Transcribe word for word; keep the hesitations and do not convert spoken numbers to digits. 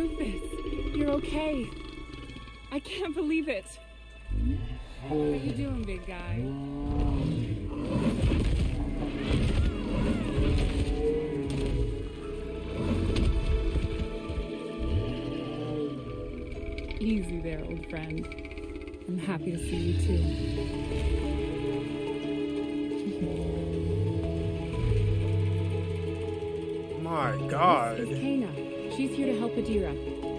Rufus, you're okay. I can't believe it. What are you doing, big guy? Easy there, old friend. I'm happy to see you too. My God. This is Kena. She's here to help Adira.